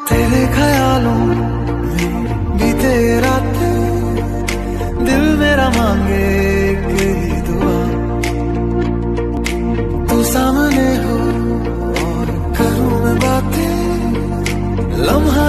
तेरे ख्यालों में बीते रातें, दिल मेरा मांगे एक ही दुआ, तू सामने हो और करूं मैं बातें, लम्हा